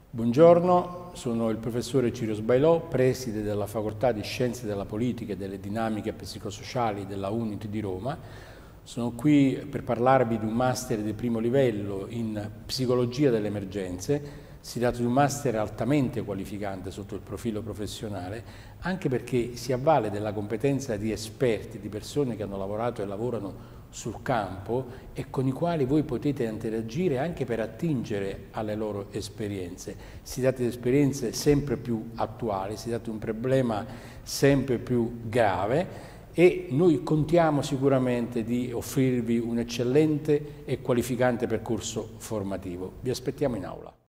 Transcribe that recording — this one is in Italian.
Buongiorno, sono il professore Cirio Sbailò, preside della Facoltà di Scienze della Politica e delle Dinamiche Psicosociali della UNIT di Roma. Sono qui per parlarvi di un master di primo livello in Psicologia delle Emergenze. Si tratta di un master altamente qualificante sotto il profilo professionale, anche perché si avvale della competenza di esperti, di persone che hanno lavorato e lavorano sul campo e con i quali voi potete interagire anche per attingere alle loro esperienze. Si tratta di esperienze sempre più attuali, si tratta di un problema sempre più grave e noi contiamo sicuramente di offrirvi un eccellente e qualificante percorso formativo. Vi aspettiamo in aula.